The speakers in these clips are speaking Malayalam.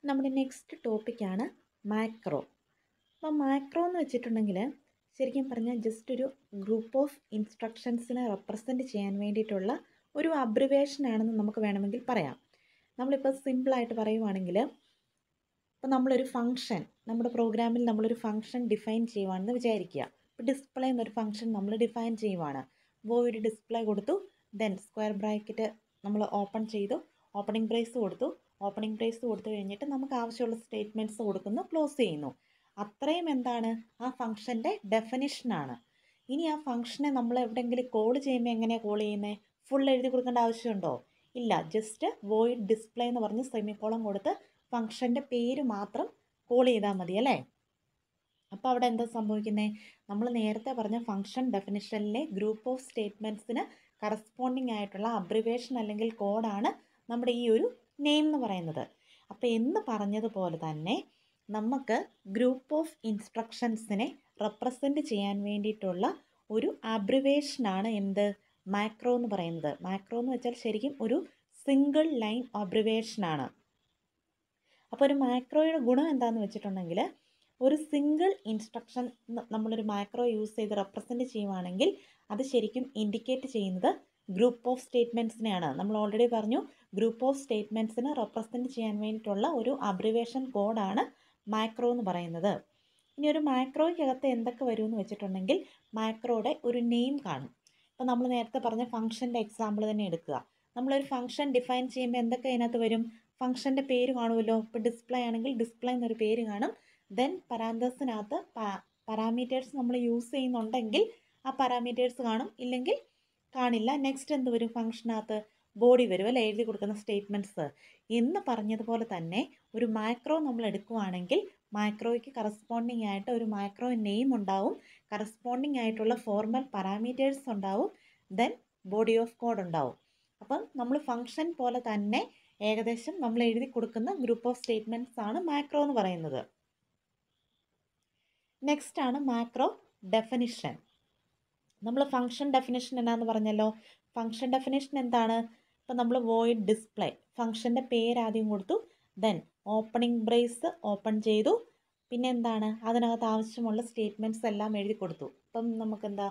നമ്മുടെ നെക്സ്റ്റ് ടോപ്പിക്കാണ് മാക്രോ. അപ്പോൾ മാക്രോ എന്ന് വെച്ചിട്ടുണ്ടെങ്കിൽ ശരിക്കും പറഞ്ഞാൽ ജസ്റ്റ് ഒരു ഗ്രൂപ്പ് ഓഫ് ഇൻസ്ട്രക്ഷൻസിനെ റെപ്രസെൻറ്റ് ചെയ്യാൻ വേണ്ടിയിട്ടുള്ള ഒരു അബ്രിവേഷനാണെന്ന് നമുക്ക് വേണമെങ്കിൽ പറയാം. നമ്മളിപ്പോൾ സിമ്പിളായിട്ട് പറയുവാണെങ്കിൽ, ഇപ്പോൾ നമ്മളൊരു ഫംഗ്ഷൻ നമ്മുടെ പ്രോഗ്രാമിൽ നമ്മളൊരു ഫംഗ്ഷൻ ഡിഫൈൻ ചെയ്യുവാണെന്ന് വിചാരിക്കുക. ഇപ്പോൾ ഡിസ്പ്ലേ എന്നൊരു ഫംഗ്ഷൻ നമ്മൾ ഡിഫൈൻ ചെയ്യുവാണ്. വോയിഡ് ഡിസ്പ്ലേ കൊടുത്തു, ദെൻ സ്ക്വയർ ബ്രാക്കറ്റ് നമ്മൾ ഓപ്പൺ ചെയ്തു, ഓപ്പണിംഗ് ബ്രേസ് കൊടുത്തു. ഓപ്പണിംഗ് ബ്രേസ് കൊടുത്തു കഴിഞ്ഞിട്ട് നമുക്ക് ആവശ്യമുള്ള സ്റ്റേറ്റ്മെൻറ്റ്സ് കൊടുക്കുന്നു, ക്ലോസ് ചെയ്യുന്നു. അത്രയും എന്താണ് ആ ഫംഗ്ഷൻ്റെ ഡെഫിനിഷനാണ്. ഇനി ആ ഫംഗ്ഷനെ നമ്മൾ എവിടെയെങ്കിലും കോൾ ചെയ്യുമ്പോൾ എങ്ങനെയാണ് കോൾ ചെയ്യുന്നത്? ഫുൾ എഴുതി കൊടുക്കേണ്ട ആവശ്യമുണ്ടോ? ഇല്ല. ജസ്റ്റ് വോയിഡ് ഡിസ്പ്ലേ എന്ന് പറഞ്ഞ് സെമിക്കോളം കൊടുത്ത് ഫംഗ്ഷൻ്റെ പേര് മാത്രം കോൾ ചെയ്താൽ മതി അല്ലേ? അപ്പോൾ അവിടെ എന്താ സംഭവിക്കുന്നത്? നമ്മൾ നേരത്തെ പറഞ്ഞ ഫംഗ്ഷൻ ഡെഫിനിഷനിലെ ഗ്രൂപ്പ് ഓഫ് സ്റ്റേറ്റ്മെൻറ്റ്സിന് കറസ്പോണ്ടിങ് ആയിട്ടുള്ള അബ്രിവേഷൻ അല്ലെങ്കിൽ കോഡാണ് നമ്മുടെ ഈ ഒരു നെയിം എന്ന് പറയുന്നത്. അപ്പോൾ എന്ന് പറഞ്ഞതുപോലെ തന്നെ നമുക്ക് ഗ്രൂപ്പ് ഓഫ് ഇൻസ്ട്രക്ഷൻസിനെ റെപ്രസെൻറ്റ് ചെയ്യാൻ വേണ്ടിയിട്ടുള്ള ഒരു അബ്രിവേഷനാണ് എന്ത്? മാക്രോ എന്ന് പറയുന്നത്. മാക്രോ എന്ന് വെച്ചാൽ ശരിക്കും ഒരു സിംഗിൾ ലൈൻ അബ്രിവേഷനാണ്. അപ്പോൾ ഒരു മാക്രോയുടെ ഗുണം എന്താണെന്ന് വെച്ചിട്ടുണ്ടെങ്കിൽ, ഒരു സിംഗിൾ ഇൻസ്ട്രക്ഷൻ നമ്മളൊരു മാക്രോ യൂസ് ചെയ്ത് റെപ്രസെൻറ്റ് ചെയ്യുവാണെങ്കിൽ അത് ശരിക്കും ഇൻഡിക്കേറ്റ് ചെയ്യുന്നത് ഗ്രൂപ്പ് ഓഫ് സ്റ്റേറ്റ്മെൻറ്റ്സിനെയാണ്. നമ്മൾ ഓൾറെഡി പറഞ്ഞു, ഗ്രൂപ്പ് ഓഫ് സ്റ്റേറ്റ്മെൻറ്റ്സിനെ റെപ്രസെൻറ്റ് ചെയ്യാൻ വേണ്ടിയിട്ടുള്ള ഒരു അബ്രിവേഷൻ കോഡാണ് മാക്രോ എന്ന് പറയുന്നത്. ഇനി ഒരു മാക്രോയ്ക്കകത്ത് എന്തൊക്കെ വരുമെന്ന് വെച്ചിട്ടുണ്ടെങ്കിൽ, മാക്രോയുടെ ഒരു നെയിം കാണും. ഇപ്പോൾ നമ്മൾ നേരത്തെ പറഞ്ഞ ഫംഗ്ഷൻ്റെ എക്സാമ്പിൾ തന്നെ എടുക്കുക. നമ്മളൊരു ഫംഗ്ഷൻ ഡിഫൈൻ ചെയ്യുമ്പോൾ എന്തൊക്കെ അതിനകത്ത് വരും? ഫംഗ്ഷൻ്റെ പേര് കാണുമല്ലോ. ഇപ്പോൾ ഡിസ്പ്ലേ ആണെങ്കിൽ ഡിസ്പ്ലേ എന്നൊരു പേര് കാണും. ദെൻ പരാന്തസിനകത്ത് പാരാമീറ്റേഴ്സ് നമ്മൾ യൂസ് ചെയ്യുന്നുണ്ടെങ്കിൽ ആ പാരാമീറ്റേഴ്സ് കാണും, ഇല്ലെങ്കിൽ കാണില്ല. നെക്സ്റ്റ് എന്ത് വരും? ഫംഗ്ഷനകത്ത് ബോഡി വരും അല്ലേ, എഴുതി കൊടുക്കുന്ന സ്റ്റേറ്റ്മെൻറ്റ്സ്. എന്ന് പറഞ്ഞതുപോലെ തന്നെ ഒരു മാക്രോ നമ്മൾ എടുക്കുകയാണെങ്കിൽ മാക്രോയ്ക്ക് കറസ്പോണ്ടിങ് ആയിട്ട് ഒരു മാക്രോ നെയിം ഉണ്ടാവും, കറസ്പോണ്ടിങ് ആയിട്ടുള്ള ഫോർമൽ പാരാമീറ്റേഴ്സ് ഉണ്ടാവും, ദെൻ ബോഡി ഓഫ് കോഡ് ഉണ്ടാവും. അപ്പം നമ്മൾ ഫംഗ്ഷൻ പോലെ തന്നെ ഏകദേശം നമ്മൾ എഴുതി കൊടുക്കുന്ന ഗ്രൂപ്പ് ഓഫ് സ്റ്റേറ്റ്മെൻറ്റ്സ് ആണ് മാക്രോ എന്ന് പറയുന്നത്. നെക്സ്റ്റ് ആണ് മാക്രോ ഡെഫിനിഷൻ. നമ്മൾ ഫംഗ്ഷൻ ഡെഫിനിഷൻ എന്താണെന്ന് പറഞ്ഞല്ലോ. ഫംഗ്ഷൻ ഡെഫിനിഷൻ എന്താണ്? ഇപ്പം നമ്മൾ വോയിഡ് ഡിസ്പ്ലേ ഫംഗ്ഷൻ്റെ പേര് ആദ്യം കൊടുത്തു, ദെൻ ഓപ്പണിംഗ് ബ്രേസ് ഓപ്പൺ ചെയ്തു, പിന്നെ എന്താണ് അതിനകത്ത് ആവശ്യമുള്ള സ്റ്റേറ്റ്മെൻറ്റ്സ് എല്ലാം എഴുതി കൊടുത്തു. ഇപ്പം നമുക്കെന്താ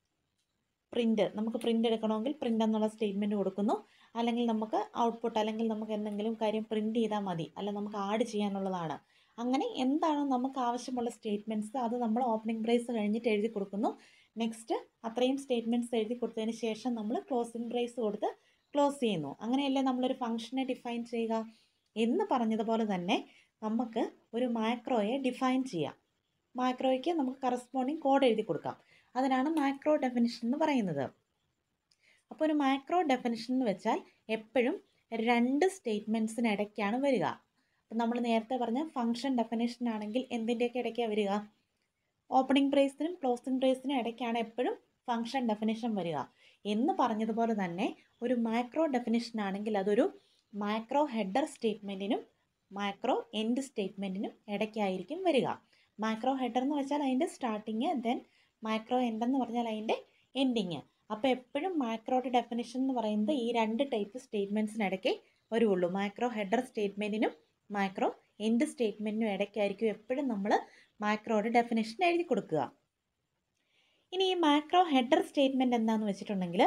നമുക്ക് പ്രിൻ്റ് എടുക്കണമെങ്കിൽ പ്രിൻ്റ് എന്നുള്ള സ്റ്റേറ്റ്മെൻറ്റ് കൊടുക്കുന്നു, അല്ലെങ്കിൽ നമുക്ക് ഔട്ട്പുട്ട്, അല്ലെങ്കിൽ നമുക്ക് എന്തെങ്കിലും കാര്യം പ്രിൻ്റ് ചെയ്താൽ മതി, അല്ല നമുക്ക് ആഡ് ചെയ്യാനുള്ളതാണ്. അങ്ങനെ എന്താണോ നമുക്ക് ആവശ്യമുള്ള സ്റ്റേറ്റ്മെൻറ്റ്സ് അത് നമ്മൾ ഓപ്പണിംഗ് ബ്രേസ് കഴിഞ്ഞിട്ട് എഴുതി കൊടുക്കുന്നു. നെക്സ്റ്റ് അത്രയും സ്റ്റേറ്റ്മെൻറ്റ്സ് എഴുതി കൊടുത്തതിന് ശേഷം നമ്മൾ ക്ലോസിംഗ് ബ്രേസ് കൊടുത്ത് ക്ലോസ് ചെയ്യുന്നു. അങ്ങനെയല്ലേ നമ്മളൊരു ഫംഗ്ഷനെ ഡിഫൈൻ ചെയ്യുക. എന്ന് പറഞ്ഞതുപോലെ തന്നെ നമുക്ക് ഒരു മാക്രോയെ ഡിഫൈൻ ചെയ്യാം. മാക്രോയ്ക്ക് നമുക്ക് കറസ്പോണ്ടിങ് കോഡ് എഴുതി കൊടുക്കാം. അതിനാണ് മാക്രോ ഡെഫിനിഷൻ എന്ന് പറയുന്നത്. അപ്പോൾ ഒരു മാക്രോ ഡെഫിനിഷൻ എന്ന് വെച്ചാൽ എപ്പോഴും രണ്ട് സ്റ്റേറ്റ്മെൻറ്റ്സിനിടയ്ക്കാണ് വരിക. അപ്പം നമ്മൾ നേരത്തെ പറഞ്ഞ ഫംഗ്ഷൻ ഡെഫിനിഷൻ ആണെങ്കിൽ എന്തിൻ്റെയൊക്കെ ഇടയ്ക്കാണ് വരിക? ഓപ്പണിംഗ് ബ്രേസിനും ക്ലോസിംഗ് ബ്രേസിനും ഇടയ്ക്കാണ് എപ്പോഴും ഫംഗ്ഷൻ ഡെഫിനിഷൻ വരിക. എന്ന് പറഞ്ഞതുപോലെ തന്നെ ഒരു മാക്രോ ഡെഫിനിഷൻ ആണെങ്കിൽ അതൊരു മാക്രോ ഹെഡർ സ്റ്റേറ്റ്മെൻറ്റിനും മാക്രോ എൻഡ് സ്റ്റേറ്റ്മെൻറ്റിനും ഇടയ്ക്കായിരിക്കും വരിക. മാക്രോ ഹെഡർ എന്ന് വെച്ചാൽ അതിൻ്റെ സ്റ്റാർട്ടിങ്, ദെൻ മാക്രോ എൻഡ് എന്ന് പറഞ്ഞാൽ അതിൻ്റെ എൻഡിങ്. അപ്പോൾ എപ്പോഴും മാക്രോയുടെ ഡെഫിനിഷൻ എന്ന് പറയുന്നത് ഈ രണ്ട് ടൈപ്പ് സ്റ്റേറ്റ്മെൻറ്റ്സിനിടയ്ക്ക് വരുള്ളൂ. മാക്രോ ഹെഡർ സ്റ്റേറ്റ്മെൻറ്റിനും മാക്രോ എൻഡ് സ്റ്റേറ്റ്മെൻറ്റിനും ഇടയ്ക്കായിരിക്കും എപ്പോഴും നമ്മൾ മാക്രോയുടെ ഡെഫിനിഷൻ എഴുതി കൊടുക്കുക. ഇനി ഈ മാക്രോ ഹെഡർ സ്റ്റേറ്റ്മെൻറ്റ് എന്താണെന്ന് വെച്ചിട്ടുണ്ടെങ്കിൽ,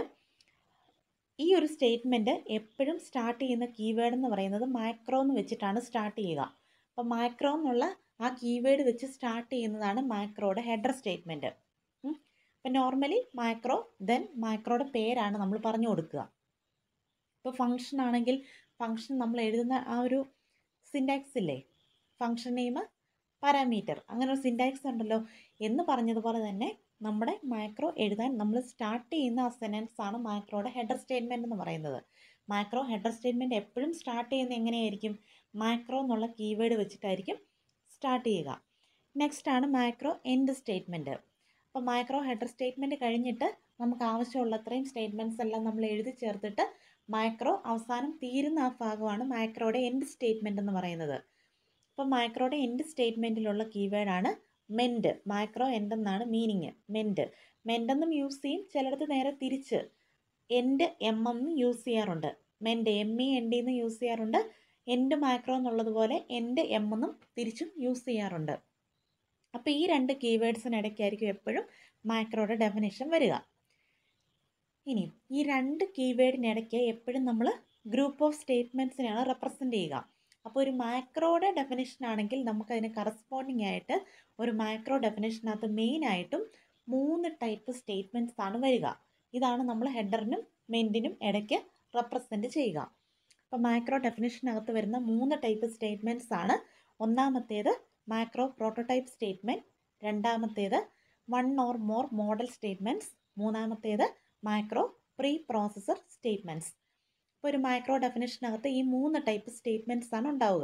ഈ ഒരു സ്റ്റേറ്റ്മെൻറ്റ് എപ്പോഴും സ്റ്റാർട്ട് ചെയ്യുന്ന കീവേഡ് എന്ന് പറയുന്നത് മാക്രോ എന്ന് വെച്ചിട്ടാണ് സ്റ്റാർട്ട് ചെയ്യുക. അപ്പോൾ മാക്രോ എന്നുള്ള ആ കീവേഡ് വെച്ച് സ്റ്റാർട്ട് ചെയ്യുന്നതാണ് മാക്രോയുടെ ഹെഡർ സ്റ്റേറ്റ്മെൻറ്റ്. അപ്പോൾ നോർമലി മാക്രോ, ദെൻ മാക്രോയുടെ പേരാണ് നമ്മൾ പറഞ്ഞു കൊടുക്കുക. ഇപ്പോൾ ഫംഗ്ഷൻ ആണെങ്കിൽ ഫംഗ്ഷൻ നമ്മൾ എഴുതുന്ന ആ ഒരു സിൻടാക്സ് ഇല്ലേ, ഫംഗ്ഷൻ നെയിം പാരാമീറ്റർ, അങ്ങനെ ഒരു സിൻടാക്സ് ഉണ്ടല്ലോ. എന്ന് പറഞ്ഞതുപോലെ തന്നെ നമ്മുടെ മാക്രോ എഴുതാൻ നമ്മൾ സ്റ്റാർട്ട് ചെയ്യുന്ന ആ സെൻറ്റൻസ് ആണ് മാക്രോയുടെ ഹെഡർ സ്റ്റേറ്റ്മെൻറ്റ് എന്ന് പറയുന്നത്. മാക്രോ ഹെഡർ സ്റ്റേറ്റ്മെൻറ്റ് എപ്പോഴും സ്റ്റാർട്ട് ചെയ്യുന്നത് എങ്ങനെയായിരിക്കും? മാക്രോ എന്നുള്ള കീവേഡ് വെച്ചിട്ടായിരിക്കും സ്റ്റാർട്ട് ചെയ്യുക. നെക്സ്റ്റ് ആണ് മാക്രോ എൻഡ് സ്റ്റേറ്റ്മെൻറ്റ്. അപ്പോൾ മാക്രോ ഹെഡർ സ്റ്റേറ്റ്മെൻറ്റ് കഴിഞ്ഞിട്ട് നമുക്ക് ആവശ്യമുള്ള അത്രയും സ്റ്റേറ്റ്മെൻറ്റ്സ് എല്ലാം നമ്മൾ എഴുതി ചേർത്തിട്ട് മാക്രോ അവസാനം തീരുന്ന ആ ഭാഗമാണ് മാക്രോയുടെ എൻഡ് സ്റ്റേറ്റ്മെൻറ്റ് എന്ന് പറയുന്നത്. അപ്പോൾ മാക്രോയുടെ എൻഡ് സ്റ്റേറ്റ്മെൻറ്റിലുള്ള കീവേഡാണ് മെൻഡ്. മാക്രോ എൻഡ് എന്നാണ് മീനിങ്. മെൻഡെന്നും യൂസ് ചെയ്യും, ചിലടത്ത് നേരെ തിരിച്ച് എൻഡ് എന്നും യൂസ് ചെയ്യാറുണ്ട്. മെൻഡ് MEND എന്ന് യൂസ് ചെയ്യാറുണ്ട്, എൻഡ് മാക്രോ എന്നുള്ളതുപോലെ എൻഡ് എം എന്നും തിരിച്ചും യൂസ് ചെയ്യാറുണ്ട്. അപ്പോൾ ഈ രണ്ട് കീവേഡ്സിനിടയ്ക്കായിരിക്കും എപ്പോഴും മാക്രോയുടെ ഡെഫിനേഷൻ വരിക. ഇനി ഈ രണ്ട് കീവേഡിനിടയ്ക്ക് എപ്പോഴും നമ്മൾ ഗ്രൂപ്പ് ഓഫ് സ്റ്റേറ്റ്മെൻറ്റ്സിനെയാണ് റെപ്രസെൻ്റ് ചെയ്യുക. അപ്പോൾ ഒരു മാക്രോയുടെ ഡെഫിനേഷൻ ആണെങ്കിൽ നമുക്കതിന് കറസ്പോണ്ടിങ് ആയിട്ട് ഒരു മാക്രോ ഡെഫിനേഷനകത്ത് മെയിനായിട്ടും 3 ടൈപ്പ് സ്റ്റേറ്റ്മെൻറ്റ്സ് ആണ് വരിക. ഇതാണ് നമ്മൾ ഹെഡറിനും മെൻഡിനും ഇടയ്ക്ക് റെപ്രസെൻ്റ് ചെയ്യുക. അപ്പോൾ മാക്രോ ഡെഫിനേഷനകത്ത് വരുന്ന 3 ടൈപ്പ് സ്റ്റേറ്റ്മെൻറ്റ്സ് ആണ്. ഒന്നാമത്തേത് മാക്രോ പ്രോട്ടോടൈപ്പ് സ്റ്റേറ്റ്മെൻറ്റ്, രണ്ടാമത്തേത് 1 or more മോഡൽ സ്റ്റേറ്റ്മെൻറ്റ്സ്, മൂന്നാമത്തേത് മാക്രോ പ്രീ പ്രോസസർ സ്റ്റേറ്റ്മെൻറ്റ്സ്. ഇപ്പോൾ ഒരു മാക്രോ ഡെഫിനേഷനകത്ത് ഈ 3 ടൈപ്പ് സ്റ്റേറ്റ്മെൻറ്റ്സ് ആണ് ഉണ്ടാവുക.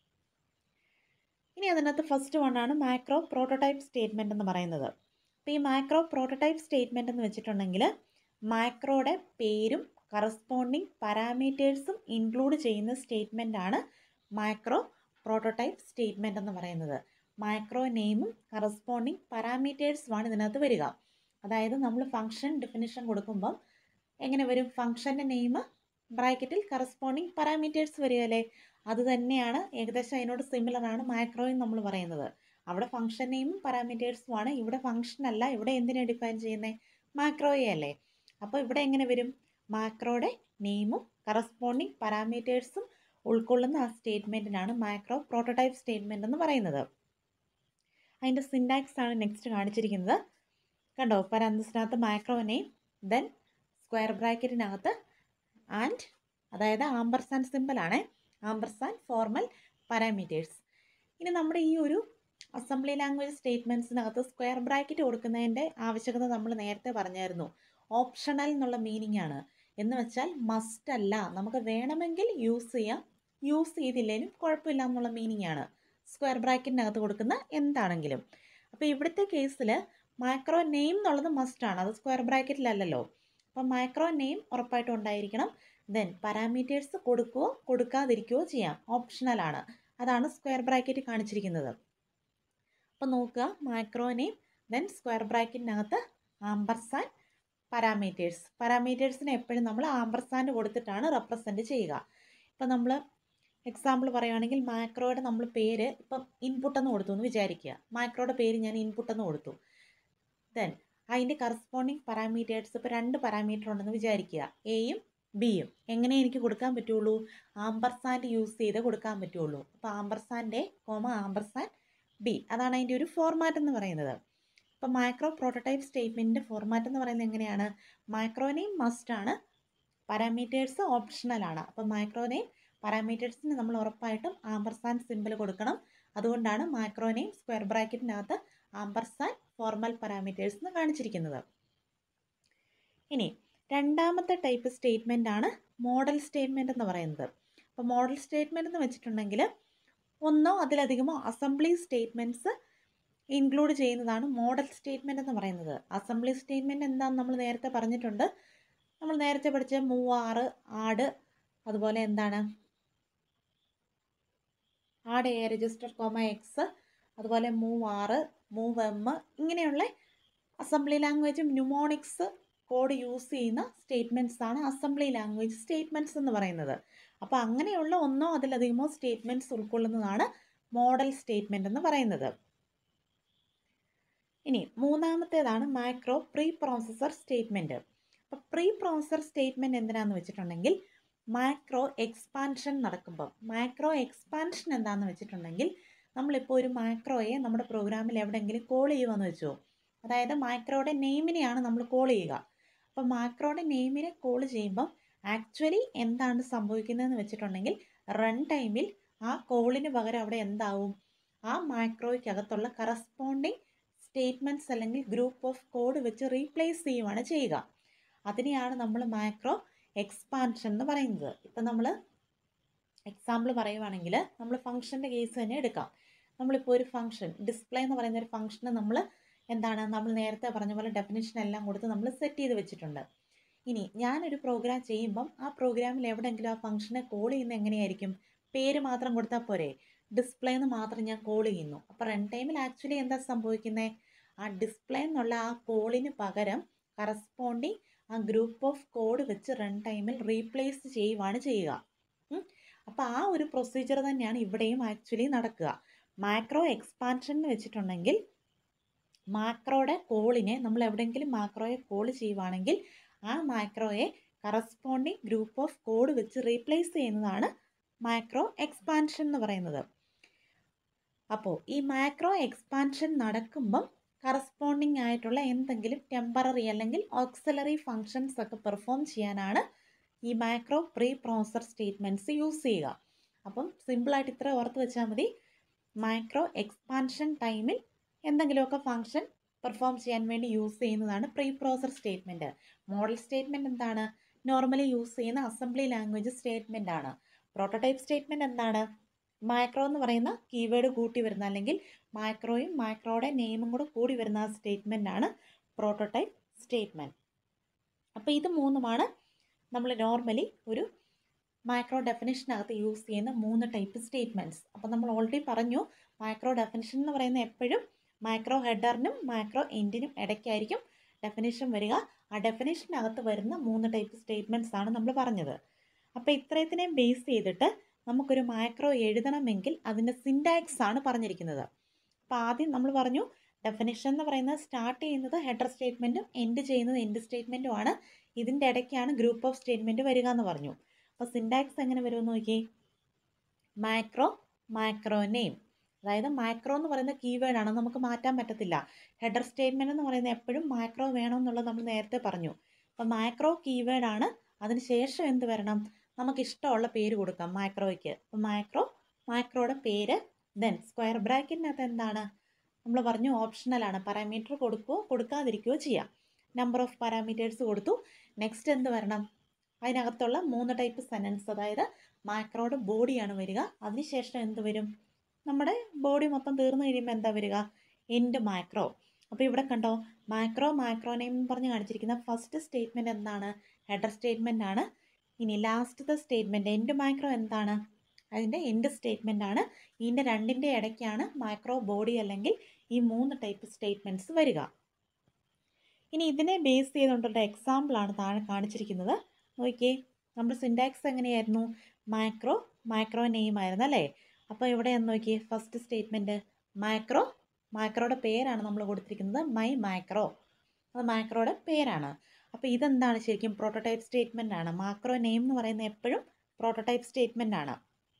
ഇനി അതിനകത്ത് ഫസ്റ്റ് വണ്ണാണ് മാക്രോ പ്രോട്ടോടൈപ്പ് സ്റ്റേറ്റ്മെൻറ്റ് എന്ന് പറയുന്നത്. അപ്പോൾ ഈ മാക്രോ പ്രോട്ടോടൈപ്പ് സ്റ്റേറ്റ്മെൻറ്റ് എന്ന് വെച്ചിട്ടുണ്ടെങ്കിൽ മാക്രോയുടെ പേരും കറസ്പോണ്ടിങ് പാരാമീറ്റേഴ്സും ഇൻക്ലൂഡ് ചെയ്യുന്ന സ്റ്റേറ്റ്മെൻ്റ് ആണ് മാക്രോ പ്രോട്ടോടൈപ്പ് സ്റ്റേറ്റ്മെൻറ്റ് എന്ന് പറയുന്നത്. മാക്രോ നെയിമും കറസ്പോണ്ടിങ് പാരാമീറ്റേഴ്സുമാണ് ഇതിനകത്ത് വരിക. അതായത് നമ്മൾ ഫംഗ്ഷൻ ഡെഫിനിഷൻ കൊടുക്കുമ്പം എങ്ങനെ വരും? ഫംഗ്ഷൻ്റെ നെയിം ബ്രാക്കറ്റിൽ കറസ്പോണ്ടിങ് പാരാമീറ്റേഴ്സ് വരികയല്ലേ? അത് തന്നെയാണ് ഏകദേശം അതിനോട് സിമിലർ ആണ് മാക്രോയും നമ്മൾ പറയുന്നത്. അവിടെ ഫംഗ്ഷൻ നെയിമും പാരാമീറ്റേഴ്സുമാണ്. ഇവിടെ ഫംഗ്ഷൻ അല്ല, ഇവിടെ എന്തിനാണ് ഡിഫൈൻ ചെയ്യുന്നത്? മാക്രോയെ അല്ലേ? അപ്പോൾ ഇവിടെ എങ്ങനെ വരും? മാക്രോയുടെ നെയിമും കറസ്പോണ്ടിങ് പാരാമീറ്റേഴ്സും ഉൾക്കൊള്ളുന്ന ആ സ്റ്റേറ്റ്മെൻറ്റിനാണ് മാക്രോ പ്രോട്ടോടൈപ്പ് സ്റ്റേറ്റ്മെൻറ്റ് എന്ന് പറയുന്നത്. അതിൻ്റെ സിൻടാക്സ് ആണ് നെക്സ്റ്റ് കാണിച്ചിരിക്കുന്നത്. കണ്ടോ? പരാന്തസിനകത്ത് മാക്രോ നെയിം, ദെൻ സ്ക്വയർ ബ്രാക്കറ്റിനകത്ത് ആൻഡ്, അതായത് ആംപർസാൻഡ് സിമ്പിളാണ്, ആംപർസാൻഡ് ഫോർമൽ പാരാമീറ്റേഴ്സ്. ഇനി നമ്മുടെ ഈ ഒരു അസംബ്ലി ലാംഗ്വേജ് സ്റ്റേറ്റ്മെൻറ്റ്സിനകത്ത് സ്ക്വയർ ബ്രാക്കറ്റ് കൊടുക്കുന്നതിൻ്റെ ആവശ്യകത നമ്മൾ നേരത്തെ പറഞ്ഞായിരുന്നു. ഓപ്ഷണൽ എന്നുള്ള മീനിങ് ആണ്. എന്ന് വെച്ചാൽ മസ്റ്റ് അല്ല, നമുക്ക് വേണമെങ്കിൽ യൂസ് ചെയ്യാം, യൂസ് ചെയ്തില്ലെങ്കിലും കുഴപ്പമില്ല എന്നുള്ള മീനിങ് ആണ് സ്ക്വയർ ബ്രാക്കറ്റിനകത്ത് കൊടുക്കുന്ന എന്താണെങ്കിലും. അപ്പോൾ ഇവിടുത്തെ കേസിൽ മാക്രോ നെയിം എന്നുള്ളത് മസ്റ്റാണ്, അത് സ്ക്വയർ ബ്രാക്കറ്റിലല്ലല്ലോ. അപ്പം മാക്രോ നെയിം ഉറപ്പായിട്ടും ഉണ്ടായിരിക്കണം. ദെൻ പാരാമീറ്റേഴ്സ് കൊടുക്കുകയോ കൊടുക്കാതിരിക്കുകയോ ചെയ്യാം, ഓപ്ഷണലാണ്. അതാണ് സ്ക്വയർ ബ്രാക്കറ്റ് കാണിച്ചിരിക്കുന്നത്. അപ്പോൾ നോക്കുക, മാക്രോ നെയിം, ദെൻ സ്ക്വയർ ബ്രാക്കറ്റിനകത്ത് ആംപർസാൻഡ് പാരാമീറ്റേഴ്സ്. പാരാമീറ്റേഴ്സിനെ എപ്പോഴും നമ്മൾ ആംപർസാൻഡ് കൊടുത്തിട്ടാണ് റെപ്രസെൻറ്റ് ചെയ്യുക. ഇപ്പം നമ്മൾ എക്സാമ്പിൾ പറയുകയാണെങ്കിൽ മാക്രോയുടെ നമ്മൾ പേര് ഇപ്പം ഇൻപുട്ട് എന്ന് കൊടുത്തു എന്ന് വിചാരിക്കുക. മാക്രോയുടെ പേര് ഞാൻ ഇൻപുട്ട് എന്ന് കൊടുത്തു. ദെൻ അതിൻ്റെ കറസ്പോണ്ടിങ് പാരാമീറ്റേഴ്സ് ഇപ്പോൾ 2 പാരാമീറ്റർ ഉണ്ടെന്ന് വിചാരിക്കുക, എയും ബിയും. എങ്ങനെ എനിക്ക് കൊടുക്കാൻ പറ്റുള്ളൂ? ആംപർസാൻഡ് യൂസ് ചെയ്ത് കൊടുക്കാൻ പറ്റുള്ളൂ. അപ്പോൾ ampersand A comma ampersand B, അതാണ് അതിൻ്റെ ഒരു ഫോർമാറ്റ് എന്ന് പറയുന്നത്. അപ്പോൾ മാക്രോ പ്രോട്ടോടൈപ്പ് സ്റ്റേറ്റ്മെൻറ്റിൻ്റെ ഫോർമാറ്റ് എന്ന് പറയുന്നത് എങ്ങനെയാണ്? മാക്രോ നെയിം മസ്റ്റാണ്, പാരാമീറ്റേഴ്സ് ഓപ്ഷണലാണ്. അപ്പോൾ മാക്രോ നെയിം പാരാമീറ്റേഴ്സിന് നമ്മൾ ഉറപ്പായിട്ടും ആംപർസാൻഡ് സിമ്പിൾ കൊടുക്കണം. അതുകൊണ്ടാണ് മാക്രോ നെയിം സ്ക്വയർ ബ്രാക്കറ്റിനകത്ത് ആംപർസാൻഡ് ഫോർമൽ പാരാമീറ്റേഴ്സ് എന്ന് കാണിച്ചിരിക്കുന്നത്. ഇനി രണ്ടാമത്തെ ടൈപ്പ് സ്റ്റേറ്റ്മെൻ്റ് ആണ് മോഡൽ സ്റ്റേറ്റ്മെൻറ്റ് എന്ന് പറയുന്നത്. അപ്പോൾ മോഡൽ സ്റ്റേറ്റ്മെൻറ്റ് എന്ന് വെച്ചിട്ടുണ്ടെങ്കിൽ ഒന്നോ അതിലധികമോ അസംബ്ലി സ്റ്റേറ്റ്മെൻറ്റ്സ് ഇൻക്ലൂഡ് ചെയ്യുന്നതാണ് മോഡൽ സ്റ്റേറ്റ്മെൻറ്റ് എന്ന് പറയുന്നത്. അസംബ്ലി സ്റ്റേറ്റ്മെൻറ്റ് എന്താണെന്ന് നമ്മൾ നേരത്തെ പറഞ്ഞിട്ടുണ്ട്. നമ്മൾ നേരത്തെ പഠിച്ച മൂവ്, ആറ്, ആഡ്, അതുപോലെ എന്താണ് add A register comma X, അതുപോലെ മൂവ് ആറ്, മൂവ് എം, ഇങ്ങനെയുള്ള assembly language mnemonics code use ചെയ്യുന്ന സ്റ്റേറ്റ്മെൻറ്റ്സ് ആണ് അസംബ്ലി ലാംഗ്വേജ് സ്റ്റേറ്റ്മെൻറ്റ്സ് എന്ന് പറയുന്നത്. അപ്പോൾ അങ്ങനെയുള്ള ഒന്നോ അതിലധികമോ സ്റ്റേറ്റ്മെൻറ്റ്സ് ഉൾക്കൊള്ളുന്നതാണ് മോഡൽ സ്റ്റേറ്റ്മെൻറ്റ് എന്ന് പറയുന്നത്. ഇനി മൂന്നാമത്തേതാണ് മാക്രോ പ്രീ പ്രോസസർ സ്റ്റേറ്റ്മെൻറ്റ്. അപ്പോൾ പ്രീ പ്രോസസർ സ്റ്റേറ്റ്മെൻറ്റ് എന്തിനാണെന്ന് വെച്ചിട്ടുണ്ടെങ്കിൽ മാക്രോ എക്സ്പാൻഷൻ നടക്കുമ്പോൾ, മാക്രോ എക്സ്പാൻഷൻ എന്താണെന്ന് വെച്ചിട്ടുണ്ടെങ്കിൽ നമ്മളിപ്പോൾ ഒരു മാക്രോയെ നമ്മുടെ പ്രോഗ്രാമിൽ എവിടെയെങ്കിലും കോൾ ചെയ്യുകയെന്ന് വെച്ചോ, അതായത് മാക്രോയുടെ നെയിമിനെയാണ് നമ്മൾ കോൾ ചെയ്യുക. അപ്പോൾ മാക്രോയുടെ നെയിമിനെ കോൾ ചെയ്യുമ്പം ആക്ച്വലി എന്താണ് സംഭവിക്കുന്നതെന്ന് വെച്ചിട്ടുണ്ടെങ്കിൽ റൺ ടൈമിൽ ആ കോളിന് പകരം അവിടെ എന്താവും? ആ മാക്രോയ്ക്കകത്തുള്ള കറസ്പോണ്ടിങ് സ്റ്റേറ്റ്മെൻറ്റ്സ് അല്ലെങ്കിൽ ഗ്രൂപ്പ് ഓഫ് കോഡ് വെച്ച് റീപ്ലേസ് ചെയ്യുകയാണ് ചെയ്യുക. അതിനെയാണ് നമ്മൾ മാക്രോ എക്സ്പാൻഷൻ എന്ന് പറയുന്നത്. ഇപ്പം നമ്മൾ എക്സാമ്പിൾ പറയുവാണെങ്കിൽ നമ്മൾ ഫംഗ്ഷൻ്റെ കേസ് തന്നെ എടുക്കാം. നമ്മളിപ്പോൾ ഒരു ഫംഗ്ഷൻ ഡിസ്പ്ലേ എന്ന് പറയുന്ന ഒരു ഫംഗ്ഷന് നമ്മൾ നമ്മൾ നേരത്തെ പറഞ്ഞ പോലെ ഡെഫിനിഷൻ എല്ലാം കൊടുത്ത് നമ്മൾ സെറ്റ് ചെയ്ത് വെച്ചിട്ടുണ്ട്. ഇനി ഞാനൊരു പ്രോഗ്രാം ചെയ്യുമ്പം ആ പ്രോഗ്രാമിൽ എവിടെയെങ്കിലും ആ ഫംഗ്ഷനെ കോൾ ചെയ്യുന്നത് എങ്ങനെയായിരിക്കും? പേര് മാത്രം കൊടുത്താൽ പോരെ? ഡിസ്പ്ലേ എന്ന് മാത്രം ഞാൻ കോൾ ചെയ്യുന്നു. അപ്പോൾ റൺ ടൈമിൽ ആക്ച്വലി എന്താ സംഭവിക്കുന്നത്? ആ ഡിസ്പ്ലേ എന്നുള്ള ആ കോളിന് പകരം കറസ്പോണ്ടിങ് ആ ഗ്രൂപ്പ് ഓഫ് കോഡ് വെച്ച് റൺ ടൈമിൽ റീപ്ലേസ് ചെയ്യുകയാണ് ചെയ്യുക. അപ്പോൾ ആ ഒരു പ്രൊസീജിയർ തന്നെയാണ് ഇവിടെയും ആക്ച്വലി നടക്കുക. മാക്രോ എക്സ്പാൻഷൻ എന്ന് വെച്ചിട്ടുണ്ടെങ്കിൽ മാക്രോയുടെ കോളിനെ നമ്മൾ എവിടെയെങ്കിലും മാക്രോയെ കോൾ ചെയ്യുവാണെങ്കിൽ ആ മാക്രോയെ കറസ്പോണ്ടിങ് ഗ്രൂപ്പ് ഓഫ് കോഡ് വെച്ച് റീപ്ലേസ് ചെയ്യുന്നതാണ് മാക്രോ എക്സ്പാൻഷൻ എന്ന് പറയുന്നത്. അപ്പോൾ ഈ മാക്രോ എക്സ്പാൻഷൻ നടക്കുമ്പം കറസ്പോണ്ടിങ് ആയിട്ടുള്ള എന്തെങ്കിലും ടെമ്പററി അല്ലെങ്കിൽ ഓക്സിലറി ഫങ്ഷൻസ് ഒക്കെ പെർഫോം ചെയ്യാനാണ് ഈ macro preprocessor statements use ചെയ്യുക. അപ്പം സിമ്പിളായിട്ട് ഇത്ര ഓർത്ത് വെച്ചാൽ മതി. മാക്രോ എക്സ്പാൻഷൻ ടൈമിൽ എന്തെങ്കിലുമൊക്കെ ഫങ്ഷൻ പെർഫോം ചെയ്യാൻ വേണ്ടി യൂസ് ചെയ്യുന്നതാണ് preprocessor statement. Model statement എന്താണ്? നോർമലി യൂസ് ചെയ്യുന്ന അസംബ്ലി ലാംഗ്വേജ് സ്റ്റേറ്റ്മെൻ്റ് ആണ്. പ്രോട്ടോടൈപ്പ് സ്റ്റേറ്റ്മെൻറ്റ് എന്താണ്? മാക്രോ എന്ന് പറയുന്ന കീവേഡ് കൂട്ടി വരുന്ന അല്ലെങ്കിൽ മാക്രോയും മാക്രോയുടെ നെയിമും കൂടെ കൂടി വരുന്ന ആ സ്റ്റേറ്റ്മെൻ്റ് ആണ് പ്രോട്ടോടൈപ്പ് സ്റ്റേറ്റ്മെൻറ്റ്. അപ്പോൾ ഇത് മൂന്നുമാണ് നമ്മൾ നോർമലി ഒരു മാക്രോ ഡെഫിനിഷനകത്ത് യൂസ് ചെയ്യുന്ന 3 ടൈപ്പ് സ്റ്റേറ്റ്മെൻറ്റ്സ്. അപ്പോൾ നമ്മൾ ഓൾറെഡി പറഞ്ഞു മാക്രോ ഡെഫിനിഷൻ എന്ന് പറയുന്നത് എപ്പോഴും മാക്രോ ഹെഡറിനും മാക്രോ എൻഡിനും ഇടയ്ക്കായിരിക്കും ഡെഫിനിഷൻ വരിക. ആ ഡെഫിനിഷനകത്ത് വരുന്ന 3 ടൈപ്പ് സ്റ്റേറ്റ്മെൻറ്റ്സ് ആണ് നമ്മൾ പറഞ്ഞത്. അപ്പോൾ ഇത്രയത്തിനെയും ബേസ് ചെയ്തിട്ട് നമുക്കൊരു മാക്രോ എഴുതണമെങ്കിൽ അതിൻ്റെ സിൻടാക്സ് ആണ് പറഞ്ഞിരിക്കുന്നത്. അപ്പോൾ ആദ്യം നമ്മൾ പറഞ്ഞു ഡെഫിനിഷൻ എന്ന് പറയുന്നത് സ്റ്റാർട്ട് ചെയ്യുന്നത് ഹെഡർ സ്റ്റേറ്റ്മെൻറ്റും എൻഡ് ചെയ്യുന്നത് എൻഡ് സ്റ്റേറ്റ്മെൻറ്റും ആണ്. ഇതിൻ്റെ ഇടയ്ക്കാണ് ഗ്രൂപ്പ് ഓഫ് സ്റ്റേറ്റ്മെൻറ്റ് വരിക എന്ന് പറഞ്ഞു. അപ്പോൾ സിൻടാക്സ് എങ്ങനെ വരുമെന്ന് നോക്കി. മാക്രോ, മാക്രോ നെയിം, അതായത് മാക്രോ എന്ന് പറയുന്ന കീവേഡാണ്, നമുക്ക് മാറ്റാൻ പറ്റത്തില്ല. ഹെഡർ സ്റ്റേറ്റ്മെൻറ്റ് എന്ന് പറയുന്നത് എപ്പോഴും മാക്രോ വേണമെന്നുള്ളത് നമ്മൾ നേരത്തെ പറഞ്ഞു. അപ്പോൾ മാക്രോ കീവേഡാണ്. അതിന് ശേഷം എന്ത് വരണം? നമുക്കിഷ്ടമുള്ള പേര് കൊടുക്കാം മാക്രോയ്ക്ക്. അപ്പോൾ മാക്രോ, മാക്രോയുടെ പേര്, ദെൻ സ്ക്വയർ ബ്രാക്കറ്റിനകത്ത് എന്താണ് നമ്മൾ പറഞ്ഞു ഓപ്ഷണലാണ്. പാരാമീറ്റർ കൊടുക്കുകയോ കൊടുക്കാതിരിക്കുകയോ ചെയ്യാം. നമ്പർ ഓഫ് പാരാമീറ്റേഴ്സ് കൊടുത്തു. നെക്സ്റ്റ് എന്ത് വരണം? അതിനകത്തുള്ള 3 ടൈപ്പ് സെൻറ്റൻസ്, അതായത് മാക്രോയുടെ ബോഡിയാണ് വരിക. അതിനുശേഷം എന്ത് വരും? നമ്മുടെ ബോഡി മൊത്തം തീർന്നു കഴിയുമ്പോൾ എന്താ വരിക? End macro. അപ്പോൾ ഇവിടെ കണ്ടോ മാക്രോ, മാക്രോ നെയിം എന്ന് പറഞ്ഞ് കാണിച്ചിരിക്കുന്ന ഫസ്റ്റ് സ്റ്റേറ്റ്മെൻറ്റ് എന്താണ്? ഹെഡർ സ്റ്റേറ്റ്മെൻ്റ് ആണ്. ഇനി ലാസ്റ്റത്തെ സ്റ്റേറ്റ്മെൻറ്റ് എൻഡ് മാക്രോ എന്താണ്? അതിൻ്റെ എൻഡ് സ്റ്റേറ്റ്മെൻ്റ് ആണ്. ഇതിൻ്റെ രണ്ടിൻ്റെ ഇടയ്ക്കാണ് മാക്രോ ബോഡി അല്ലെങ്കിൽ ഈ 3 ടൈപ്പ് സ്റ്റേറ്റ്മെൻറ്റ്സ് വരിക. ഇനി ഇതിനെ ബേസ് ചെയ്തുകൊണ്ടുള്ള എക്സാമ്പിളാണ് താഴെ കാണിച്ചിരിക്കുന്നത്. നോക്കിയേ, നമ്മുടെ സിൻടാക്സ് എങ്ങനെയായിരുന്നു? മാക്രോ, മാക്രോ നെയിം ആയിരുന്നു അല്ലേ? അപ്പോൾ ഇവിടെ എന്ന് നോക്കിയേ, ഫസ്റ്റ് സ്റ്റേറ്റ്മെൻറ്റ് മാക്രോ, മാക്രോയുടെ പേരാണ് നമ്മൾ കൊടുത്തിരിക്കുന്നത് മൈ മാക്രോ. അത് മാക്രോയുടെ പേരാണ്. അപ്പോൾ ഇതെന്താണ്? ശരിക്കും പ്രോട്ടോടൈപ്പ് സ്റ്റേറ്റ്മെൻ്റ് ആണ്. മാക്രോ നെയിം എന്ന് പറയുന്നത് എപ്പോഴും പ്രോട്ടോടൈപ്പ് സ്റ്റേറ്റ്മെൻ്റ് ആണ്.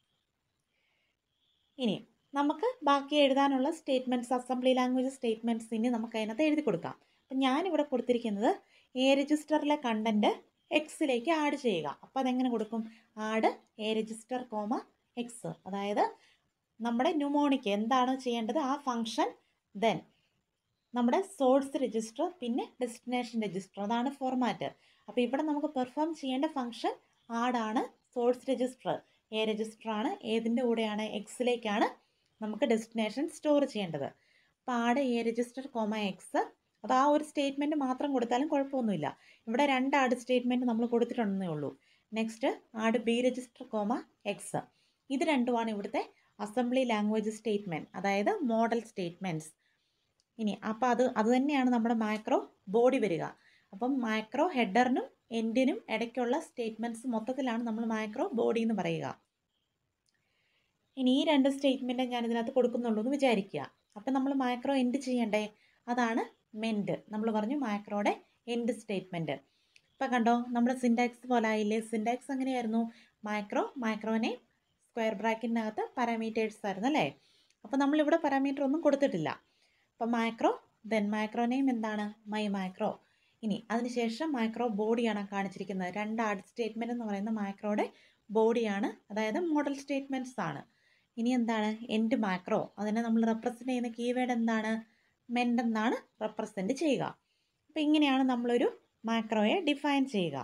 ഇനി നമുക്ക് ബാക്കി എഴുതാനുള്ള സ്റ്റേറ്റ്മെൻറ്റ്സ്, അസംബ്ലി ലാംഗ്വേജ് സ്റ്റേറ്റ്മെൻറ്റ്സ് ഇനി നമുക്ക് അതിനകത്ത് എഴുതി കൊടുക്കാം. അപ്പം ഞാനിവിടെ കൊടുത്തിരിക്കുന്നത് എ രജിസ്റ്ററിലെ കണ്ടൻറ്റ് എക്സിലേക്ക് ആഡ് ചെയ്യുക. അപ്പോൾ അതെങ്ങനെ കൊടുക്കും? Add A register comma X, അതായത് നമ്മുടെ ന്യൂമോണിക്ക് എന്താണോ ചെയ്യേണ്ടത് ആ ഫങ്ഷൻ, ദെൻ നമ്മുടെ സോഴ്സ് രജിസ്റ്റർ, പിന്നെ ഡെസ്റ്റിനേഷൻ രജിസ്റ്റർ, അതാണ് ഫോർമാറ്റ്. അപ്പോൾ ഇവിടെ നമുക്ക് പെർഫോം ചെയ്യേണ്ട ഫങ്ഷൻ ആഡാണ്. സോഴ്സ് രജിസ്റ്റർ എ രജിസ്റ്റർ ആണ്. ഏതിൻ്റെ കൂടെയാണ്? എക്സിലേക്കാണ് നമുക്ക് ഡെസ്റ്റിനേഷൻ സ്റ്റോർ ചെയ്യേണ്ടത്. അപ്പോൾ add A register comma X, അപ്പോൾ ആ ഒരു സ്റ്റേറ്റ്മെൻറ്റ് മാത്രം കൊടുത്താലും കുഴപ്പമൊന്നുമില്ല. ഇവിടെ 2 ആഡ് സ്റ്റേറ്റ്മെൻറ്റ് നമ്മൾ കൊടുത്തിട്ടുണ്ടെന്നേ ഉള്ളൂ. Next add B register comma X. ഇത് രണ്ടുമാണ് ഇവിടുത്തെ അസംബ്ലി ലാംഗ്വേജ് സ്റ്റേറ്റ്മെൻറ്റ്, അതായത് മോഡൽ സ്റ്റേറ്റ്മെൻറ്റ്സ്. ഇനി അപ്പോൾ അത് തന്നെയാണ് നമ്മുടെ മാക്രോ ബോഡി വരിക. അപ്പം മാക്രോ ഹെഡറിനും എൻഡിനും ഇടയ്ക്കുള്ള സ്റ്റേറ്റ്മെൻറ്റ്സ് മൊത്തത്തിലാണ് നമ്മൾ മാക്രോ ബോഡി എന്ന് പറയുക. ഇനി ഈ 2 സ്റ്റേറ്റ്മെൻറ്റ് ഞാൻ ഇതിനകത്ത് കൊടുക്കുന്നുള്ളൂ എന്ന് വിചാരിക്കുക. അപ്പം നമ്മൾ മാക്രോ എൻഡ് ചെയ്യണ്ടേ? അതാണ് മെൻഡ്. നമ്മൾ പറഞ്ഞു മാക്രോയുടെ എൻഡ് സ്റ്റേറ്റ്മെൻറ്റ്. ഇപ്പം കണ്ടോ നമ്മുടെ സിൻടാക്സ് പോലെ ആയില്ലേ? സിൻടാക്സ് എങ്ങനെയായിരുന്നു? മാക്രോ, മാക്രോനെ സ്ക്വയർ ബ്രാക്കറ്റിനകത്ത് പാരാമീറ്റേഴ്സ് ആയിരുന്നു അല്ലേ? അപ്പോൾ നമ്മളിവിടെ പാരാമീറ്റർ ഒന്നും കൊടുത്തിട്ടില്ല. അപ്പം മാക്രോ, ദെൻ മാക്രോ നെയിം എന്താണ്? My macro. ഇനി അതിനുശേഷം മാക്രോ ബോഡിയാണ് കാണിച്ചിരിക്കുന്നത്. 2 ആഡ് സ്റ്റേറ്റ്മെൻറ്റ് എന്ന് പറയുന്ന മാക്രോയുടെ ബോഡിയാണ്, അതായത് മോഡൽ സ്റ്റേറ്റ്മെൻറ്റ്സ് ആണ്. ഇനി എന്താണ്? End macro. അതിനെ നമ്മൾ റെപ്രസെൻ്റ് ചെയ്യുന്ന കീവേഡ് എന്താണ്? മെൻഡ് എന്നാണ് റെപ്രസെൻ്റ് ചെയ്യുക. അപ്പോൾ ഇങ്ങനെയാണ് നമ്മളൊരു മാക്രോയെ ഡിഫൈൻ ചെയ്യുക.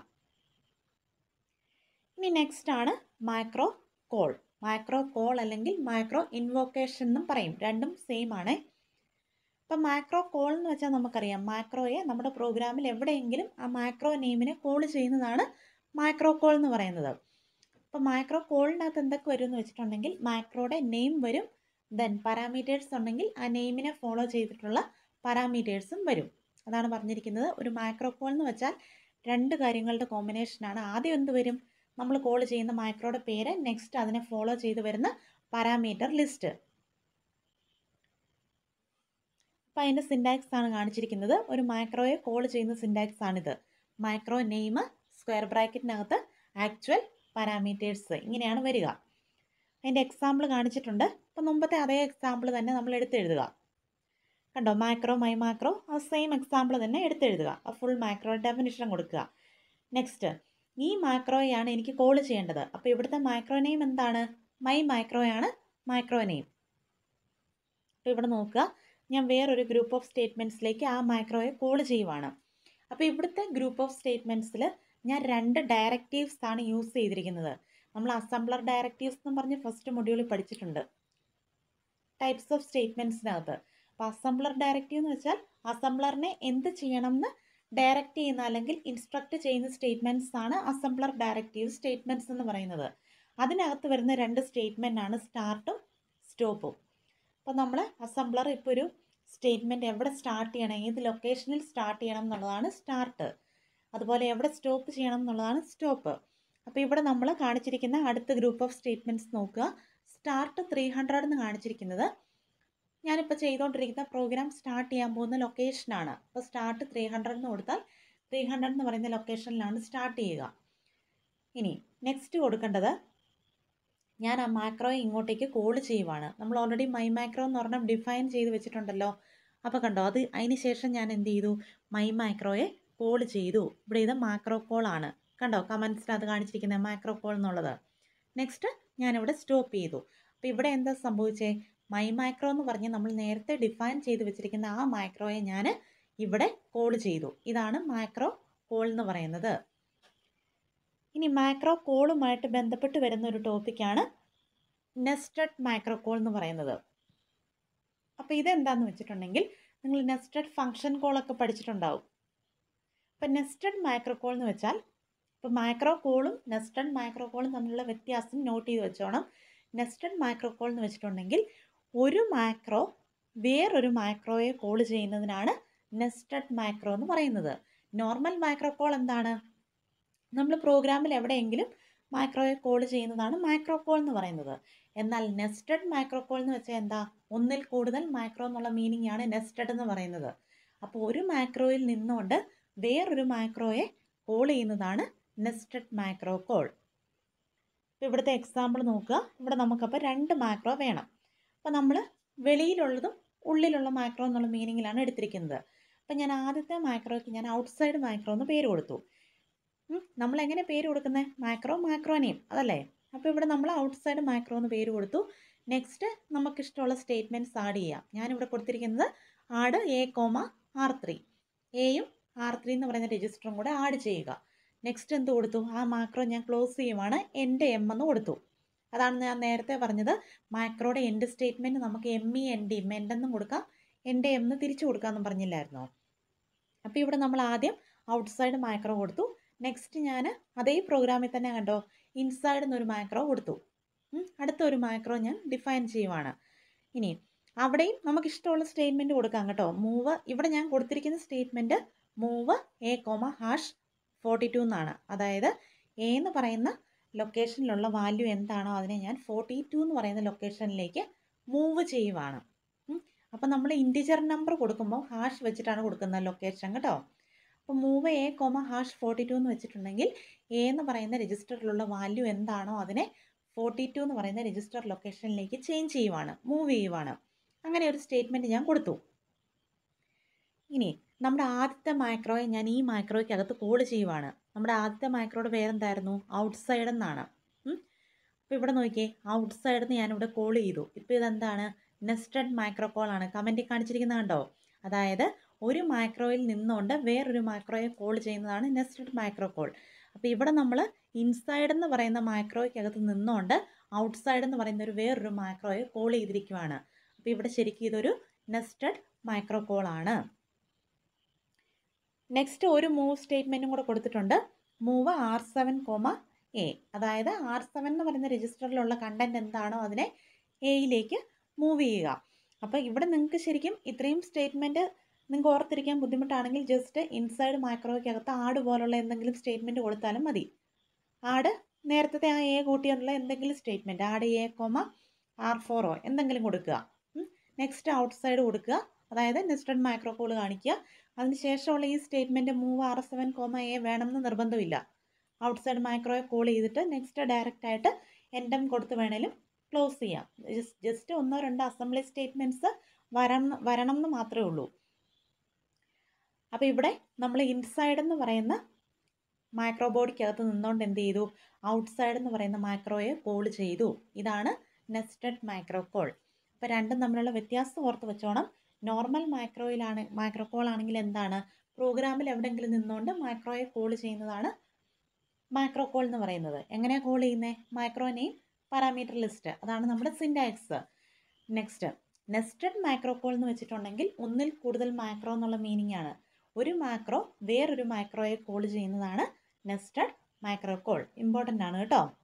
ഇനി നെക്സ്റ്റ് ആണ് മാക്രോ കോൾ. മാക്രോ കോൾ അല്ലെങ്കിൽ മാക്രോ ഇൻവോക്കേഷൻ എന്നും പറയും. രണ്ടും സെയിം ആണ്. അപ്പം മാക്രോ കോൾ എന്ന് വെച്ചാൽ നമുക്കറിയാം മാക്രോയെ നമ്മുടെ പ്രോഗ്രാമിൽ എവിടെയെങ്കിലും ആ മാക്രോ നെയിമിനെ കോൾ ചെയ്യുന്നതാണ് മാക്രോ കോൾ എന്ന് പറയുന്നത്. അപ്പോൾ മാക്രോ കോളിനകത്ത് എന്തൊക്കെ വരും എന്ന് വെച്ചിട്ടുണ്ടെങ്കിൽ മാക്രോയുടെ നെയിം വരും, ദെൻ പാരാമീറ്റേഴ്സ് ഉണ്ടെങ്കിൽ ആ നെയിമിനെ ഫോളോ ചെയ്തിട്ടുള്ള പാരാമീറ്റേഴ്സും വരും. അതാണ് പറഞ്ഞിരിക്കുന്നത്. ഒരു മാക്രോ കോൾ എന്ന് വെച്ചാൽ 2 കാര്യങ്ങളുടെ കോമ്പിനേഷനാണ്. ആദ്യം എന്ത് വരും? നമ്മൾ കോൾ ചെയ്യുന്ന മൈക്രോയുടെ പേര്, നെക്സ്റ്റ് അതിനെ ഫോളോ ചെയ്ത് വരുന്ന പാരാമീറ്റർ ലിസ്റ്റ്. അപ്പോൾ അതിൻ്റെ സിൻടാക്സ് ആണ് കാണിച്ചിരിക്കുന്നത്. ഒരു മൈക്രോയെ കോൾ ചെയ്യുന്ന സിൻടാക്സ് ആണിത്. മൈക്രോ നെയിം സ്ക്വയർ ബ്രാക്കറ്റിനകത്ത് ആക്ച്വൽ പാരാമീറ്റേഴ്സ്, ഇങ്ങനെയാണ് വരിക. അതിൻ്റെ എക്സാമ്പിൾ കാണിച്ചിട്ടുണ്ട്. അപ്പോൾ മുമ്പത്തെ അതേ എക്സാമ്പിൾ തന്നെ നമ്മൾ എടുത്തെഴുതുക. കണ്ടോ, മാക്രോ മൈ മാക്രോ ആ സെയിം എക്സാമ്പിൾ തന്നെ എടുത്തെഴുതുക. ആ ഫുൾ മാക്രോ ഡെഫിനിഷൻ കൊടുക്കുക. നെക്സ്റ്റ് ഈ മാക്രോയാണ് എനിക്ക് കോൾ ചെയ്യേണ്ടത്. അപ്പോൾ ഇവിടുത്തെ മാക്രോ നെയിം എന്താണ്? മൈ മാക്രോയാണ് മാക്രോ നെയിം. അപ്പോൾ ഇവിടെ നോക്കുക, ഞാൻ വേറൊരു ഗ്രൂപ്പ് ഓഫ് സ്റ്റേറ്റ്മെൻറ്റ്സിലേക്ക് ആ മാക്രോയെ കോൾ ചെയ്യുവാണ്. അപ്പോൾ ഇവിടുത്തെ ഗ്രൂപ്പ് ഓഫ് സ്റ്റേറ്റ്മെൻറ്റ്സിൽ ഞാൻ 2 ഡയറക്റ്റീവ്സ് ആണ് യൂസ് ചെയ്തിരിക്കുന്നത്. നമ്മൾ അസംബ്ലർ ഡയറക്റ്റീവ്സ് എന്ന് പറഞ്ഞ് ഫസ്റ്റ് മൊഡ്യൂളിൽ പഠിച്ചിട്ടുണ്ട് ടൈപ്സ് ഓഫ് സ്റ്റേറ്റ്മെൻറ്റ്സിനകത്ത്. അപ്പോൾ അസംബ്ലർ ഡയറക്റ്റീവ് എന്ന് വെച്ചാൽ അസംബ്ലറിനെ എന്ത് ചെയ്യണം എന്ന് ഡയറക്റ്റ് ചെയ്യുന്ന അല്ലെങ്കിൽ ഇൻസ്ട്രക്ട് ചെയ്യുന്ന സ്റ്റേറ്റ്മെൻറ്റ്സ് ആണ് അസംബ്ലർ ഡയറക്റ്റീവ് സ്റ്റേറ്റ്മെൻറ്റ്സ് എന്ന് പറയുന്നത്. അതിനകത്ത് വരുന്ന 2 സ്റ്റേറ്റ്മെൻ്റ് ആണ് സ്റ്റാർട്ടും സ്റ്റോപ്പും. അപ്പോൾ നമ്മൾ അസംബ്ലർ ഇപ്പോൾ ഒരു സ്റ്റേറ്റ്മെൻറ്റ് എവിടെ സ്റ്റാർട്ട് ചെയ്യണം, ഏത് ലൊക്കേഷനിൽ സ്റ്റാർട്ട് ചെയ്യണം എന്നുള്ളതാണ് സ്റ്റാർട്ട്. അതുപോലെ എവിടെ സ്റ്റോപ്പ് ചെയ്യണം എന്നുള്ളതാണ് സ്റ്റോപ്പ്. അപ്പോൾ ഇവിടെ നമ്മൾ കാണിച്ചിരിക്കുന്ന അടുത്ത ഗ്രൂപ്പ് ഓഫ് സ്റ്റേറ്റ്മെൻറ്റ്സ് നോക്കുക. സ്റ്റാർട്ട് 300 എന്ന് കാണിച്ചിരിക്കുന്നത് ഞാനിപ്പോൾ ചെയ്തുകൊണ്ടിരിക്കുന്ന പ്രോഗ്രാം സ്റ്റാർട്ട് ചെയ്യാൻ പോകുന്ന ലൊക്കേഷനാണ്. അപ്പോൾ സ്റ്റാർട്ട് 300 എന്ന് കൊടുത്താൽ 300 എന്ന് പറയുന്ന ലൊക്കേഷനിലാണ് സ്റ്റാർട്ട് ചെയ്യുക. ഇനി നെക്സ്റ്റ് കൊടുക്കേണ്ടത്, ഞാൻ ആ മാക്രോയെ ഇങ്ങോട്ടേക്ക് കോൾ ചെയ്യുവാണ്. നമ്മൾ ഓൾറെഡി മൈ മാക്രോ എന്ന് പറഞ്ഞാൽ ഡിഫൈൻ ചെയ്ത് വെച്ചിട്ടുണ്ടല്ലോ. അപ്പോൾ കണ്ടോ, അതിന് ശേഷം ഞാൻ എന്ത് ചെയ്തു, മൈ മാക്രോയെ കോൾ ചെയ്തു. ഇവിടെ ഇത് മാക്രോ കോൾ ആണ്. കണ്ടോ, കമൻസിനകത്ത് കാണിച്ചിരിക്കുന്നത് മാക്രോ കോൾ എന്നുള്ളത്. നെക്സ്റ്റ് ഞാനിവിടെ സ്റ്റോപ്പ് ചെയ്തു. അപ്പോൾ ഇവിടെ എന്താ സംഭവിച്ചേ, മൈ മാക്രോ എന്ന് പറഞ്ഞ് നമ്മൾ നേരത്തെ ഡിഫൈൻ ചെയ്ത് വെച്ചിരിക്കുന്ന ആ മാക്രോയെ ഞാൻ ഇവിടെ കോൾ ചെയ്തു. ഇതാണ് മാക്രോ കോൾ എന്ന് പറയുന്നത്. ഇനി മാക്രോ കോളുമായിട്ട് ബന്ധപ്പെട്ട് വരുന്ന ഒരു ടോപ്പിക്കാണ് നെസ്റ്റഡ് മാക്രോ കോൾ എന്ന് പറയുന്നത്. അപ്പോൾ ഇതെന്താണെന്ന് വെച്ചിട്ടുണ്ടെങ്കിൽ നിങ്ങൾ നെസ്റ്റഡ് ഫംഗ്ഷൻ കോളൊക്കെ പഠിച്ചിട്ടുണ്ടാവും. അപ്പോൾ നെസ്റ്റഡ് മാക്രോ കോൾ എന്ന് വെച്ചാൽ, ഇപ്പോൾ മാക്രോ കോളും നെസ്റ്റഡ് മാക്രോ കോളും തമ്മിലുള്ള വ്യത്യാസം നോട്ട് ചെയ്ത് വെച്ചോണം. നെസ്റ്റഡ് മാക്രോ കോൾ എന്ന് വെച്ചിട്ടുണ്ടെങ്കിൽ ഒരു മാക്രോ വേറൊരു മാക്രോയെ കോൾ ചെയ്യുന്നതിനാണ് നെസ്റ്റഡ് മാക്രോ എന്ന് പറയുന്നത്. നോർമൽ മാക്രോ കോൾ എന്താണ്, നമ്മൾ പ്രോഗ്രാമിൽ എവിടെയെങ്കിലും മാക്രോയെ കോൾ ചെയ്യുന്നതാണ് മാക്രോ കോൾ എന്ന് പറയുന്നത്. എന്നാൽ നെസ്റ്റഡ് മാക്രോ കോൾ എന്ന് വെച്ചാൽ എന്താ, ഒന്നിൽ കൂടുതൽ മാക്രോ എന്നുള്ള മീനിങ് ആണ് നെസ്റ്റഡ് എന്ന് പറയുന്നത്. അപ്പോൾ ഒരു മാക്രോയിൽ നിന്നുകൊണ്ട് വേറൊരു മാക്രോയെ കോൾ ചെയ്യുന്നതാണ് നെസ്റ്റഡ് മാക്രോ കോൾ. ഇപ്പോൾ ഇവിടുത്തെ എക്സാമ്പിൾ നോക്കുക. ഇവിടെ നമുക്കപ്പോൾ 2 മാക്രോ വേണം. അപ്പോൾ നമ്മൾ വെളിയിലുള്ളതും ഉള്ളിലുള്ള മാക്രോ എന്നുള്ള മീനിങ്ങിലാണ് എടുത്തിരിക്കുന്നത്. അപ്പോൾ ഞാൻ ആദ്യത്തെ മാക്രോയ്ക്ക് ഞാൻ ഔട്ട്സൈഡ് മാക്രോ എന്ന് പേര് കൊടുത്തു. നമ്മൾ എങ്ങനെ പേര് കൊടുക്കുന്നത്, മാക്രോ മാക്രോ നെയിം അതല്ലേ. അപ്പോൾ ഇവിടെ നമ്മൾ ഔട്ട്സൈഡ് മാക്രോ എന്ന് പേര് കൊടുത്തു. നെക്സ്റ്റ് നമുക്കിഷ്ടമുള്ള സ്റ്റേറ്റ്മെൻറ്റ്സ് ആഡ് ചെയ്യാം. ഞാനിവിടെ കൊടുത്തിരിക്കുന്നത് ആഡ് A,R3, എയും R3 എന്ന് പറയുന്ന രജിസ്റ്ററും കൂടെ ആഡ് ചെയ്യുക. നെക്സ്റ്റ് എന്ത് കൊടുത്തു, ആ മാക്രോ ഞാൻ ക്ലോസ് ചെയ്യുവാണ്, എൻ്റെ എം എന്ന് കൊടുത്തു. അതാണ് ഞാൻ നേരത്തെ പറഞ്ഞത്, മാക്രോയുടെ എൻഡ് സ്റ്റേറ്റ്മെൻറ്റ് നമുക്ക് MEND മെൻഡെന്നും കൊടുക്കാം, എൻ്റെ എം എന്ന് തിരിച്ചു കൊടുക്കാമെന്നും പറഞ്ഞില്ലായിരുന്നോ. അപ്പോൾ ഇവിടെ നമ്മൾ ആദ്യം ഔട്ട്സൈഡ് മാക്രോ കൊടുത്തു. നെക്സ്റ്റ് ഞാൻ അതേ പ്രോഗ്രാമിൽ തന്നെ കണ്ടോ ഇൻസൈഡ് എന്നൊരു മാക്രോ കൊടുത്തു. അടുത്തൊരു മാക്രോ ഞാൻ ഡിഫൈൻ ചെയ്യുവാണ്. ഇനി അവിടെയും നമുക്കിഷ്ടമുള്ള സ്റ്റേറ്റ്മെൻറ്റ് കൊടുക്കാം കേട്ടോ. മൂവ്, ഇവിടെ ഞാൻ കൊടുത്തിരിക്കുന്ന സ്റ്റേറ്റ്മെൻറ്റ് മൂവ് A,42 എന്നാണ്. അതായത് എ എന്ന് പറയുന്ന ലൊക്കേഷനിലുള്ള വാല്യൂ എന്താണോ അതിനെ ഞാൻ 42 എന്ന് പറയുന്ന ലൊക്കേഷനിലേക്ക് മൂവ് ചെയ്യുവാണ്. അപ്പോൾ നമ്മൾ ഇൻറ്റിജർ നമ്പർ കൊടുക്കുമ്പോൾ ഹാഷ് വെച്ചിട്ടാണ് കൊടുക്കുന്നത് ലൊക്കേഷൻ കേട്ടോ. അപ്പോൾ മൂവ് A,42 എന്ന് വെച്ചിട്ടുണ്ടെങ്കിൽ എ എന്ന് പറയുന്ന രജിസ്റ്ററിലുള്ള വാല്യൂ എന്താണോ അതിനെ 42 എന്ന് പറയുന്ന രജിസ്റ്റർ ലൊക്കേഷനിലേക്ക് ചേഞ്ച് ചെയ്യുവാണ്, മൂവ് ചെയ്യുവാണ്. അങ്ങനെ ഒരു സ്റ്റേറ്റ്മെൻറ്റ് ഞാൻ കൊടുത്തു. ഇനി നമ്മുടെ ആദ്യത്തെ മാക്രോയെ ഞാൻ ഈ മാക്രോയ്ക്കകത്ത് കോൾ ചെയ്യുവാണ്. നമ്മുടെ ആദ്യത്തെ മാക്രോയുടെ പേരെന്തായിരുന്നു, ഔട്ട്സൈഡ് എന്നാണ്. അപ്പോൾ ഇവിടെ നോക്കിയേ, ഔട്ട്സൈഡ് എന്ന് ഞാനിവിടെ കോൾ ചെയ്തു. ഇപ്പോൾ ഇതെന്താണ്, നെസ്റ്റഡ് മാക്രോ കോൾ ആണ്. കമൻറ്റിൽ കാണിച്ചിരിക്കുന്നത് കണ്ടോ. അതായത് ഒരു മാക്രോയിൽ നിന്നുകൊണ്ട് വേറൊരു മാക്രോയെ കോൾ ചെയ്യുന്നതാണ് നെസ്റ്റഡ് മാക്രോ കോൾ. അപ്പോൾ ഇവിടെ നമ്മൾ ഇൻസൈഡ് എന്ന് പറയുന്ന മാക്രോയ്ക്കകത്ത് നിന്നുകൊണ്ട് ഔട്ട്സൈഡ് എന്ന് പറയുന്ന ഒരു വേറൊരു മാക്രോയെ കോൾ ചെയ്തിരിക്കുവാണ്. അപ്പോൾ ഇവിടെ ശരിക്കും ഇതൊരു നെസ്റ്റഡ് മാക്രോ കോൾ ആണ്. നെക്സ്റ്റ് ഒരു മൂവ് സ്റ്റേറ്റ്മെൻറ്റും കൂടെ കൊടുത്തിട്ടുണ്ട്. മൂവ് R7,A, അതായത് R7 എന്ന് പറയുന്ന രജിസ്റ്ററിലുള്ള കണ്ടൻറ്റ് എന്താണോ അതിനെ എയിലേക്ക് മൂവ് ചെയ്യുക. അപ്പോൾ ഇവിടെ നിങ്ങൾക്ക് ശരിക്കും ഇത്രയും സ്റ്റേറ്റ്മെൻറ്റ് നിങ്ങൾക്ക് ഓർത്തിരിക്കാൻ ബുദ്ധിമുട്ടാണെങ്കിൽ ജസ്റ്റ് ഇൻസൈഡ് മാക്രോയ്ക്കകത്ത് ആഡ് പോലുള്ള എന്തെങ്കിലും സ്റ്റേറ്റ്മെൻറ്റ് കൊടുത്താലും മതി. ആഡ് നേരത്തെ ആ എ കൂട്ടിയുള്ള എന്തെങ്കിലും statement add A comma R4 എന്തെങ്കിലും കൊടുക്കുക. നെക്സ്റ്റ് ഔട്ട്സൈഡ് കൊടുക്കുക, അതായത് നെസ്റ്റഡ് മൈക്രോ കോൾ കാണിക്കുക. അതിനുശേഷമുള്ള ഈ statement move R7 comma A വേണമെന്ന് നിർബന്ധമില്ല. ഔട്ട്സൈഡ് മൈക്രോയെ കോൾ ചെയ്തിട്ട് നെക്സ്റ്റ് ഡയറക്റ്റ് ആയിട്ട് എൻഡം കൊടുത്ത് വേണേലും ക്ലോസ് ചെയ്യാം. ജസ്റ്റ് ഒന്നോ രണ്ടോ അസംബ്ലി സ്റ്റേറ്റ്മെൻറ്റ്സ് വരണം എന്ന് മാത്രമേ ഉള്ളൂ. അപ്പോൾ ഇവിടെ നമ്മൾ ഇൻസൈഡ് എന്ന് പറയുന്ന മൈക്രോ ബോർഡിക്കകത്ത് നിന്നുകൊണ്ട് എന്ത് ചെയ്തു, ഔട്ട്സൈഡ് എന്ന് പറയുന്ന മൈക്രോയെ കോൾ ചെയ്തു. ഇതാണ് നെസ്റ്റഡ് മൈക്രോ കോൾ. അപ്പോൾ രണ്ടും തമ്മിലുള്ള വ്യത്യാസം ഓർത്ത് വെച്ചോണം. നോർമൽ മൈക്രോ കോൾ ആണെങ്കിൽ എന്താണ്, പ്രോഗ്രാമിൽ എവിടെയെങ്കിലും നിന്നുകൊണ്ട് മൈക്രോയെ കോൾ ചെയ്യുന്നതാണ് മൈക്രോ കോൾ എന്ന് പറയുന്നത്. എങ്ങനെയാണ് കോൾ ചെയ്യുന്നത്? മൈക്രോ നെയിം പാരാമീറ്റർ ലിസ്റ്റ്, അതാണ് നമ്മുടെ സിൻടാക്സ്. നെക്സ്റ്റ് നെസ്റ്റഡ് മൈക്രോ കോൾ എന്ന് വെച്ചിട്ടുണ്ടെങ്കിൽ ഒന്നിൽ കൂടുതൽ മൈക്രോ എന്നുള്ള മീനിങ് ആണ്. ഒരു മൈക്രോ വേറൊരു മൈക്രോയെ കോൾ ചെയ്യുന്നതാണ് നെസ്റ്റഡ് മൈക്രോ കോൾ. ഇമ്പോർട്ടൻ്റ് ആണ് കേട്ടോ.